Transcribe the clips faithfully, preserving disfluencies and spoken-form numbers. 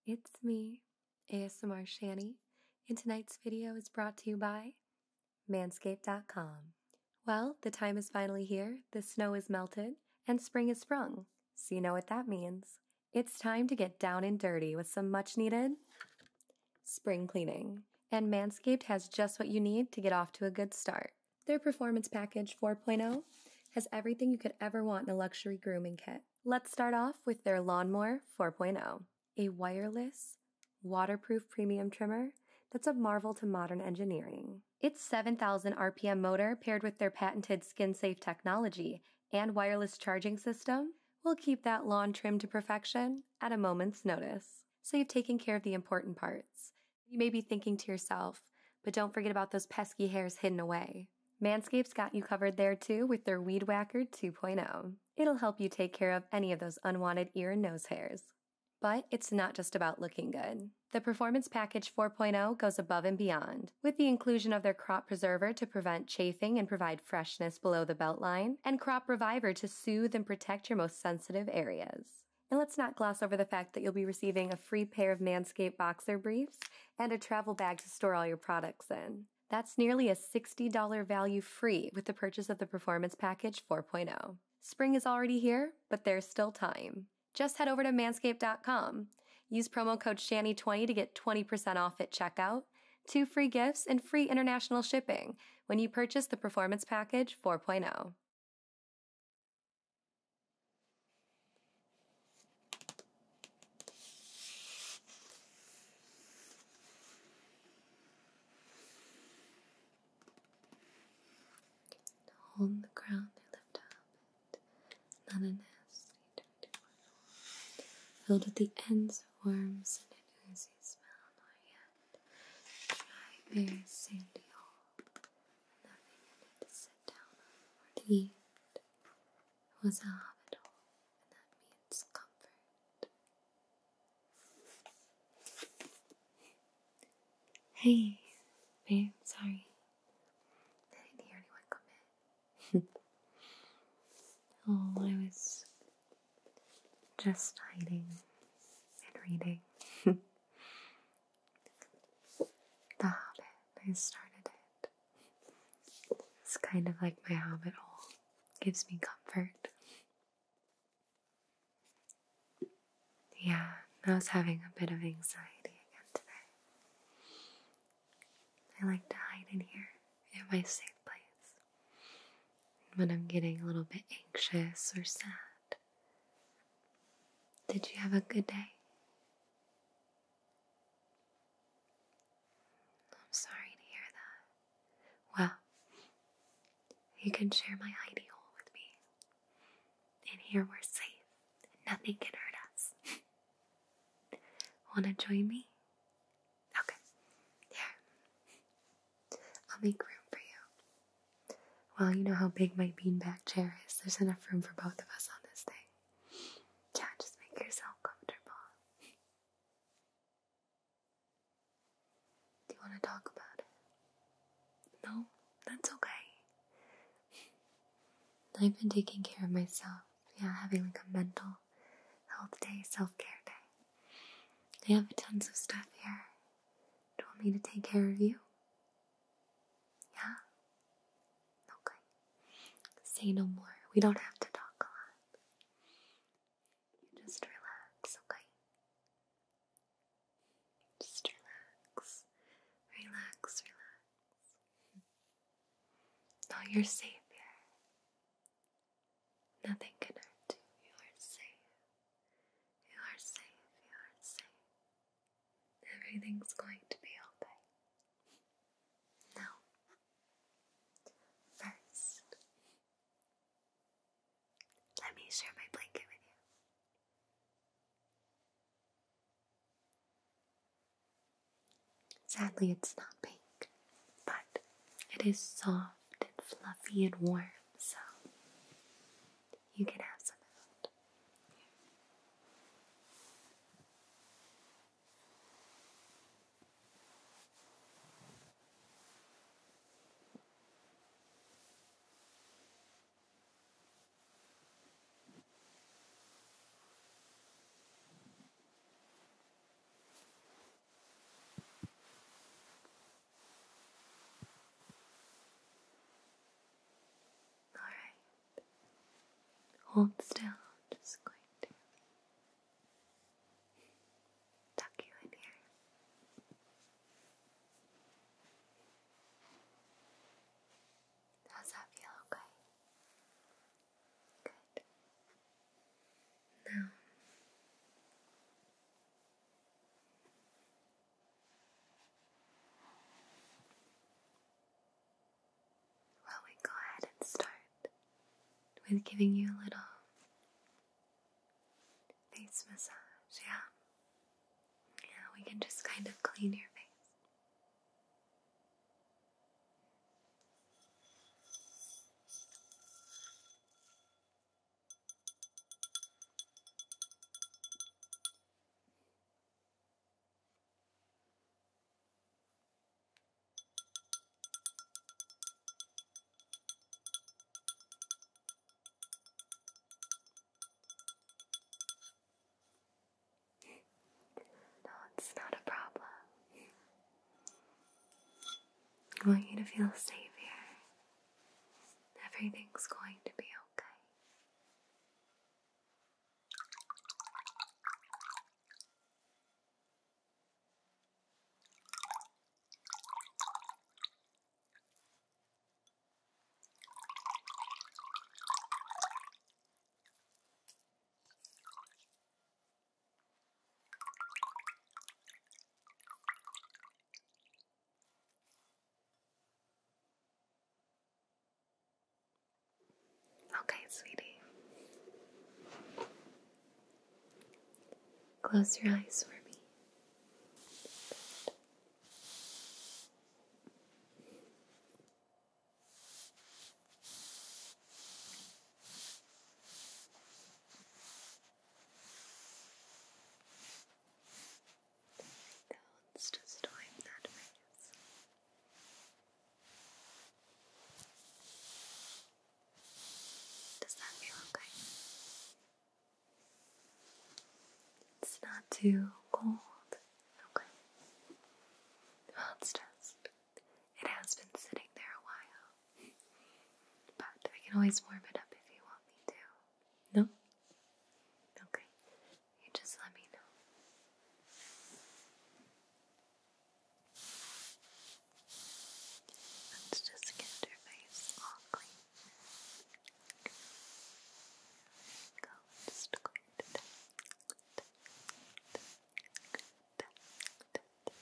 It's me, A S M R Shani, and tonight's video is brought to you by Manscaped dot com. Well, the time is finally here, the snow is melted, and spring is sprung, so you know what that means. It's time to get down and dirty with some much needed spring cleaning, and Manscaped has just what you need to get off to a good start. Their Performance Package four point oh has everything you could ever want in a luxury grooming kit. Let's start off with their Lawnmower four point oh, a wireless, waterproof premium trimmer that's a marvel to modern engineering. Its seven thousand R P M motor paired with their patented skin-safe technology and wireless charging system will keep that lawn trimmed to perfection at a moment's notice. So you've taken care of the important parts. You may be thinking to yourself, but don't forget about those pesky hairs hidden away. Manscaped's got you covered there too with their Weed Whacker two point oh. It'll help you take care of any of those unwanted ear and nose hairs. But it's not just about looking good. The Performance Package four point oh goes above and beyond, with the inclusion of their Crop Preserver to prevent chafing and provide freshness below the belt line, and Crop Reviver to soothe and protect your most sensitive areas. And let's not gloss over the fact that you'll be receiving a free pair of Manscaped boxer briefs and a travel bag to store all your products in. That's nearly a sixty dollars value free with the purchase of the Performance Package four point oh. Spring is already here, but there's still time. Just head over to Manscaped dot com. Use promo code Shani twenty to get twenty percent off at checkout, two free gifts, and free international shipping when you purchase the Performance Package four point oh. Hold the ground they lift up, not a nest, filled with the ends of worms and an oozy smell, nor yet dry, bare, sandy hole, nothing in it to sit down on or to eat. It was a hobbit hole, and that means comfort. Hey, babe, sorry. I didn't hear anyone come in. Oh, I was just hiding and reading. The Hobbit, I started it. It's kind of like my hobbit hole. Gives me comfort. Yeah, I was having a bit of anxiety again today. I like to hide in here, in my safe place, when I'm getting a little bit anxious or sad. Did you have a good day? I'm sorry to hear that. Well, you can share my hidey hole with me. In here we're safe, and nothing can hurt us. Wanna join me? Okay, here. I'll make room for you. Well, you know how big my beanbag chair is. There's enough room for both of us on this thing. Yeah, just make yourself comfortable. Do you want to talk about it? No? That's okay. I've been taking care of myself. Yeah, having like a mental health day, self-care day. I have tons of stuff here. Do you want me to take care of you? Yeah? Okay. Say no more. We don't have to talk a lot. You just relax, okay? Just relax. Relax, relax. Oh, you're safe here. Nothing can hurt you. You are safe. You are safe. You are safe. Everything's going to be okay. Now, first, let me share my blanket with you. Sadly, it's not pink, but it is soft and fluffy and warm, so you can have some of it. hold still. Just going to tuck you in here. Does that feel okay? Good. Now, well, we go ahead and start with giving you a little face massage, yeah? Yeah, we can just kind of clean your face. No, it's not a problem. I want you to feel safe here. Everything's going to be okay. Okay, sweetie. Close your eyes for me. Let's just wipe that face. Does that feel okay? It's not too cold. Okay. Well, it's just, it has been sitting there a while. But I can always warm it up if you want me to. No? Okay. You just let me know. Let's just get your face all clean. Go. Just going to tap, tap, tap, tap, tap.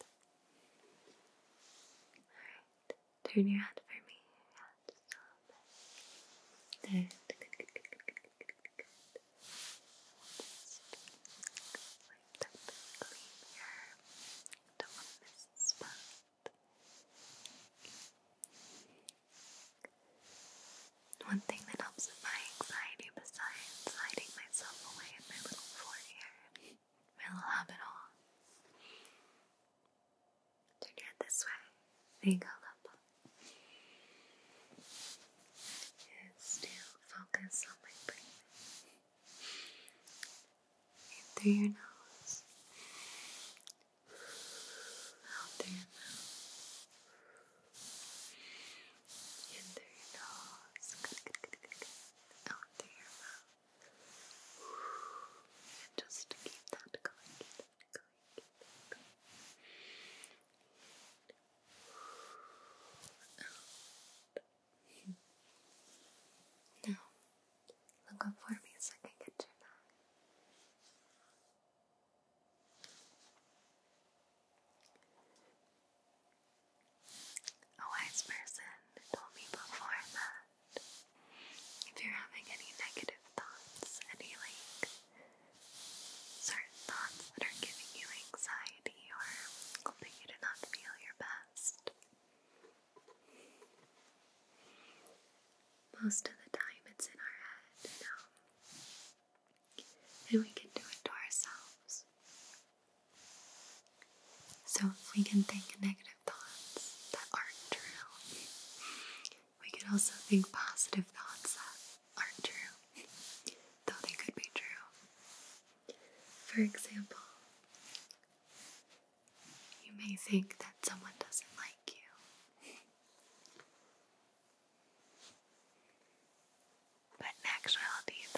Alright. Turn your head for me. Yeah, just a little bit. Good. Good, good, good, good, good, good, good, good. Just wipe that clean here. Don't want to miss a spot. One thing that helps with my anxiety besides hiding myself away in my little fort here, my little habit all. Turn your head this way. There you go, love. Is to focus on my breathing. In through your nose. Out through your mouth. In through your nose. Good, good, good, good, good. Out through your mouth. And just keep that going, keep that going, keep that going. Now, look up for me so I can get your back. A wise person told me before that if you're having any negative thoughts, any like certain thoughts that are giving you anxiety or helping you to not feel your best, most of the time it's in our head, you know, and we can do it to ourselves. So if we can think negative thoughts that aren't true, we can also think positive thoughts that aren't true, though they could be true. For example, you may think that someone doesn't like you. But in actuality, if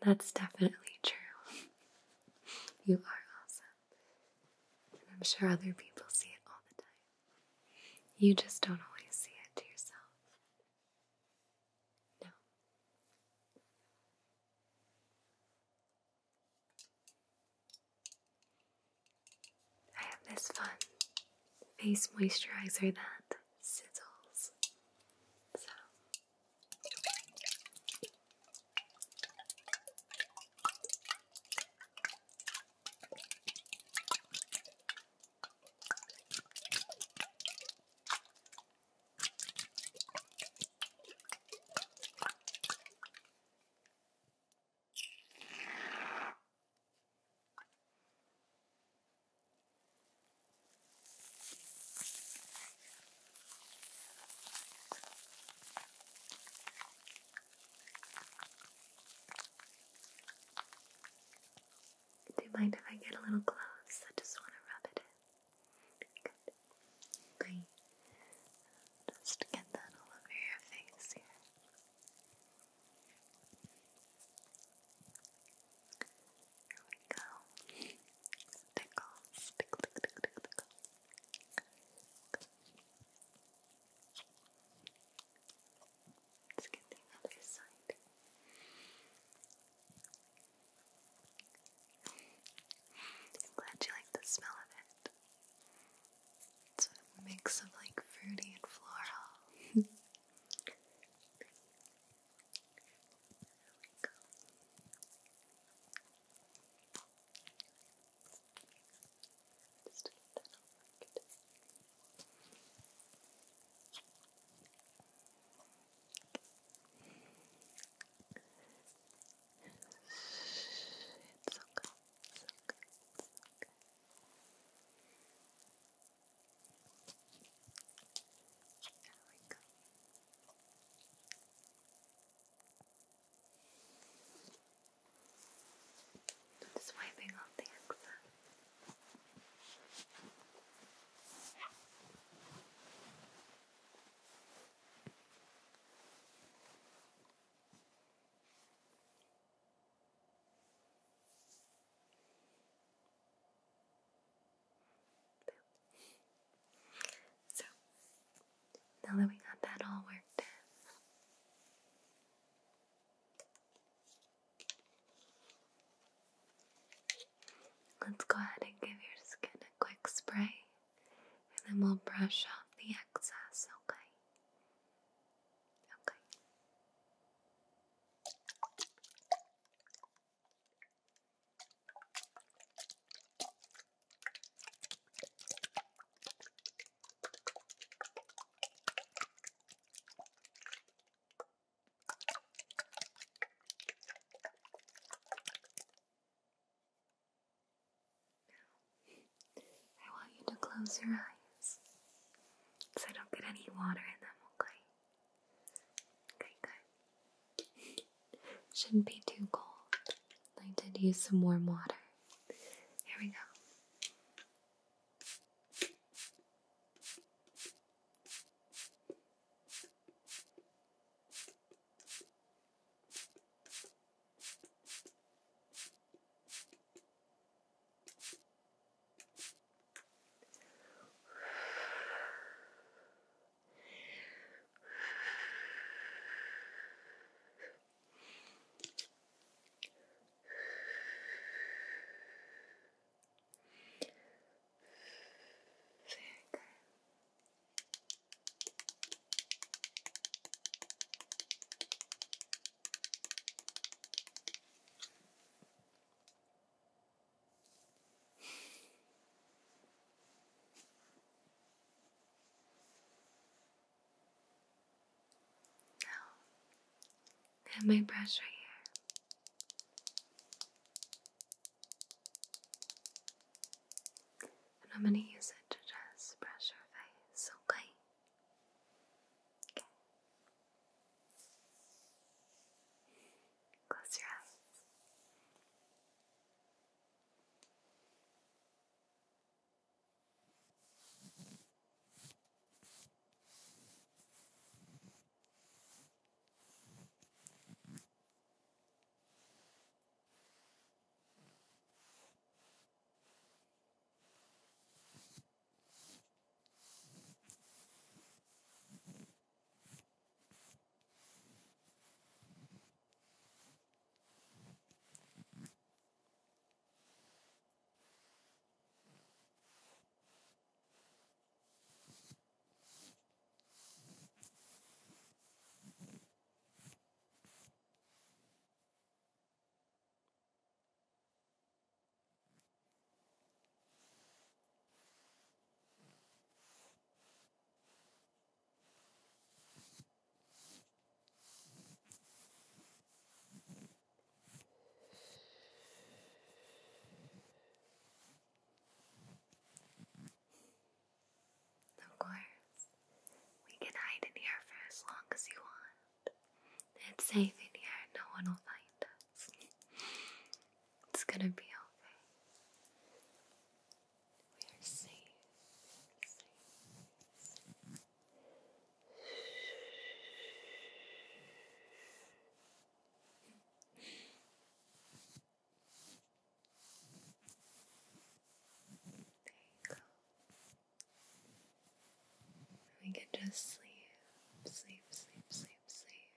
That's definitely true. You are awesome. And I'm sure other people see it all the time. You just don't always see it to yourself. No. I have this fun face moisturizer that sizzles. So do you mind if I get a little close? I just want to rub it in. Good. Great. Just get that all over your face here. There we go. Tickles. Tickle, tickle, tickle, tickle, tickle. Let's get the other side. I'm glad you like the smell of it. It's a mix of like fruity and floral. Just get that all worked. It's okay. It's okay. It's okay. There we go. Just wiping off the excess. So, now that we got that all worked in, let's go ahead and give your skin a quick spray, and then we'll brush off the excess, okay? Okay. I want you to close your eyes so I don't get any water in them, okay? Okay, good. Shouldn't be too cold. I did use some warm water. Here we go. Very good. I have my brush right here. And I'm going to use it to just brush your face, okay? Okay. Close your eyes. It's safe in here. No one will find us. It's gonna be okay. We're safe. Safe. There you go. We can just sleep, sleep, sleep, sleep, sleep.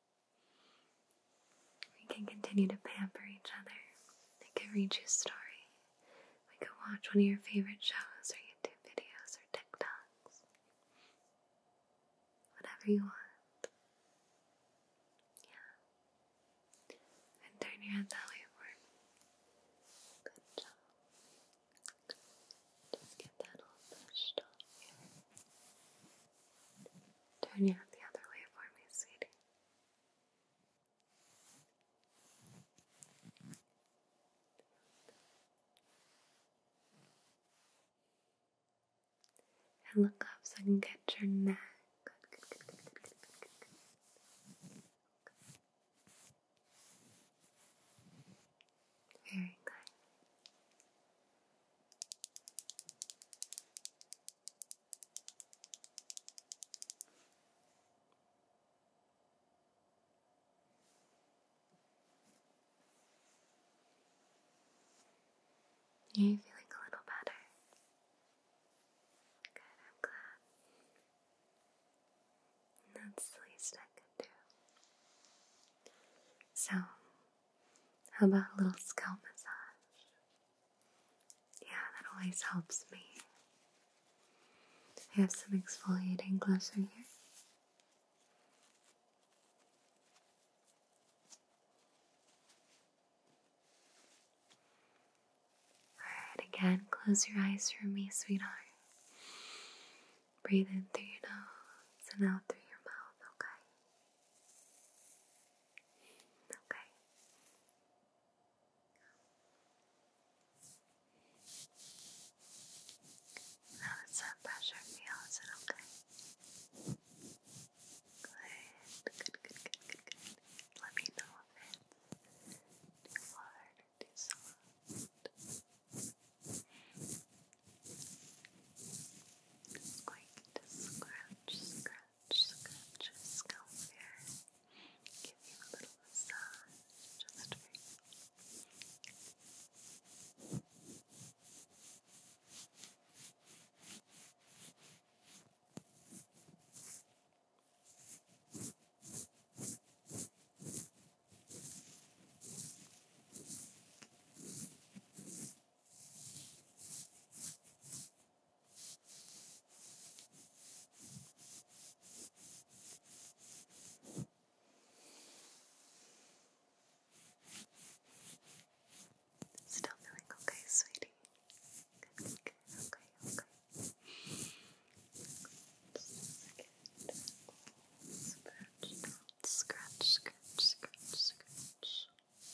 We can continue to pamper each other. I can read you a story. We can watch one of your favorite shows or YouTube videos or TikToks. Whatever you want. Yeah. And turn your head that way for me. Good job. Just get that all brushed off here. Turn your head the other way for me, sweetie. And look up so I can get your neck. Good, good, good, good, good, good, good, good, good. Very good. Are you feeling a little better? Good, I'm glad. That's the least I could do. So, how about a little scalp massage? Yeah, that always helps me. I have some exfoliating gloves right here. Alright, again, close your eyes for me, sweetheart. Breathe in through your nose and out through your mouth, okay? Okay. How does that pressure feel? Is it okay? Good, good, good, good, good, good. Let me know if it's too hard or too soft. Just going to scratch, scratch, scratch your scalp here. Give you a little massage just for you. Still feeling okay, sweetie? Good, good, good. Okay, okay. Scratch, scratch, scratch, scratch.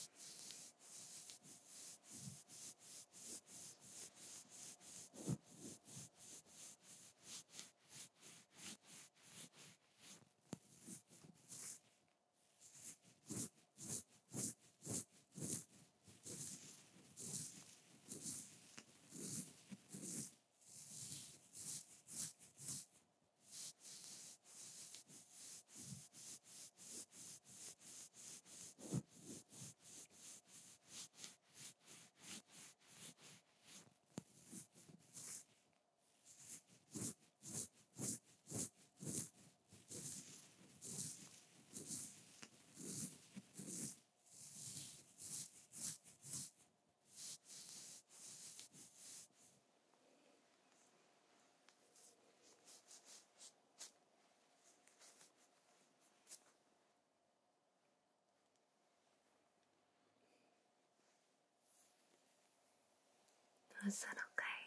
Was that okay?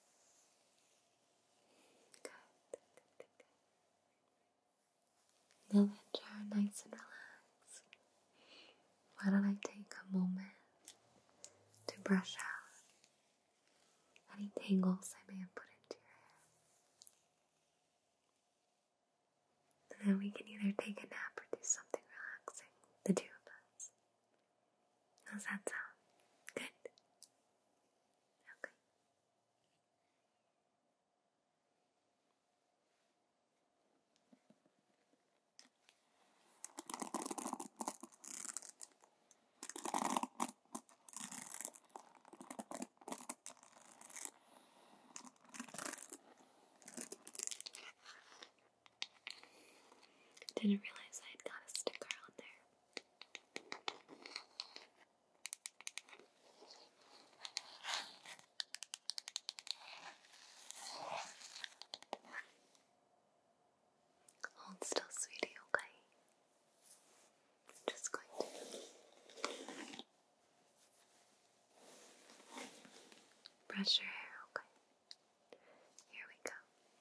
Good, good, good, good. Now that you're nice and relaxed, why don't I take a moment to brush out any tangles I may have put into your hair. And then we can either take a nap or do something relaxing. The two of us. How's that sound? Good? Okay. Didn't realize I had got a sticker on there. Hold still, sweetie, okay? Just going to brush your hair, okay? Here we go.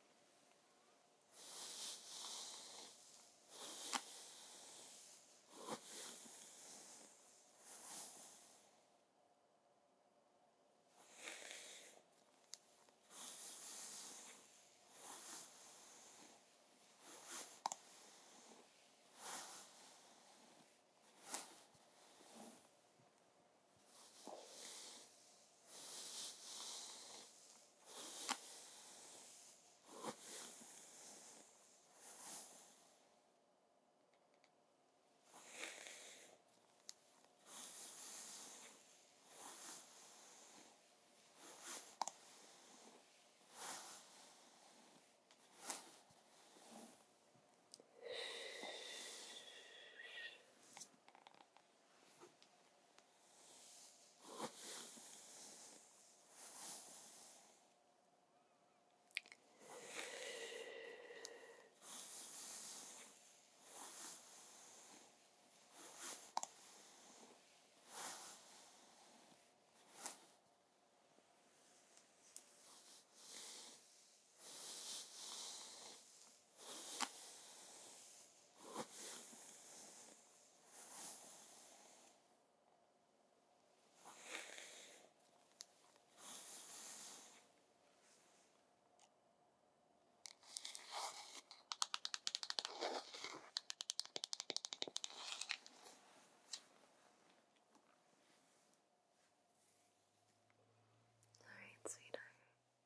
Alright, sweetheart.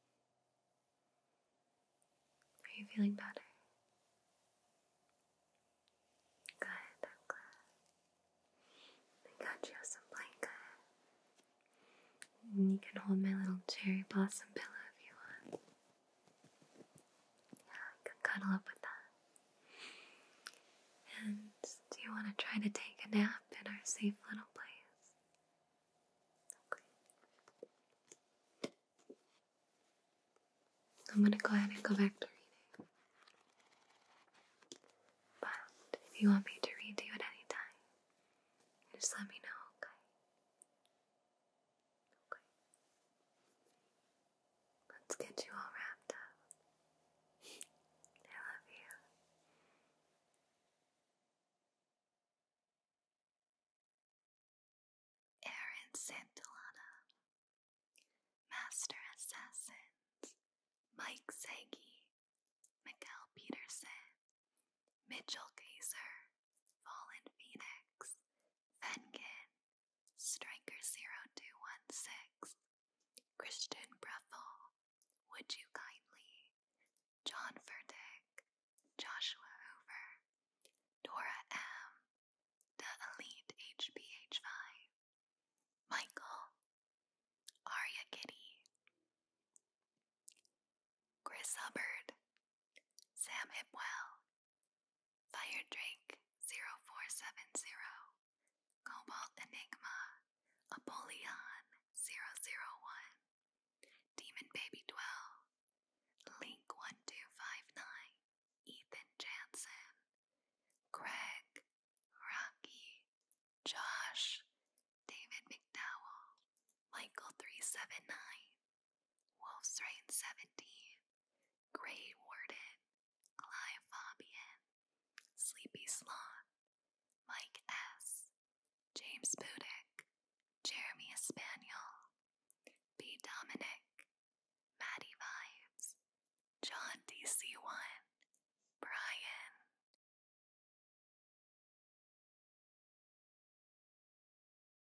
Are you feeling better? Good, I'm glad. I got you some blanket. And you can hold my little cherry blossom pillow if you want. Yeah, I can cuddle up with that. And do you want to try to take a nap in our safe little place? Okay. I'm going to go ahead and go back to reading. But if you want me to read to you at any time, just let me know, okay? Okay. Let's get you all wrapped up. I love you. Aaron Santillana, Master Assassins, Mike Sagi, Miguel Peterson, Mitchell Gazer, Fallen Phoenix, Fengen, Striker zero two one six, Christian Breffel, Would You Kindly, John Furtick, Joshua Hoover, Dora M, The Elite H P H five, Michael, Arya Kitty, Chris Hubbard, Sam Hipwell, Fire Drake zero four seven zero, Cobalt Enigma, Apollyon zero zero one, Demon Baby twelve, Link one two five nine, Ethan Jansen, Greg, Rocky, Josh, David McDowell, Michael three seven nine, Wolf's Reign seventeen, Grey